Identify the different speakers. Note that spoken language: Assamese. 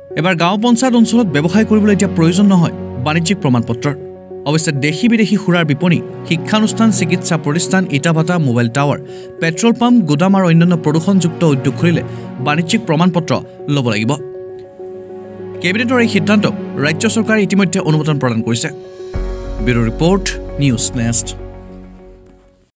Speaker 1: এবাৰ গাঁও পঞ্চায়ত অঞ্চলত ব্যৱসায় কৰিবলৈ এতিয়া প্ৰয়োজন নহয় বাণিজ্যিক প্ৰমাণপত্ৰৰ। অৱশ্যে দেশী বিদেশী সুৰাৰ বিপণী, শিক্ষানুষ্ঠান, চিকিৎসা প্ৰতিষ্ঠান, ইটাভাটা, মোবাইল টাৱাৰ, পেট্ৰল পাম্প, গুদাম আৰু অন্যান্য প্ৰদূষণযুক্ত উদ্যোগ খুলিলে বাণিজ্যিক প্ৰমাণপত্ৰ ল'ব লাগিব। কেবিনেটৰ এই সিদ্ধান্তক ৰাজ্য চৰকাৰে ইতিমধ্যে অনুমোদন প্ৰদান কৰিছে। Bureau' report, news nest.